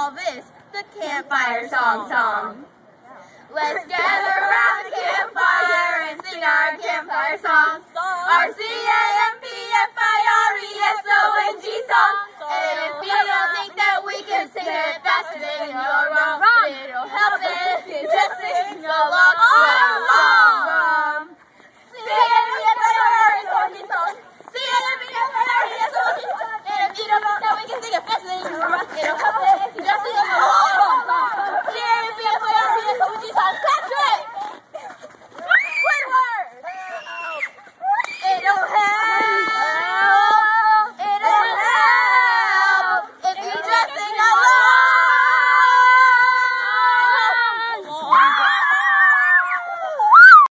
call this the Campfire Song. Let's gather around the campfire and sing our campfire song. R-C-A-M-P-F-I-R-E-S-O-N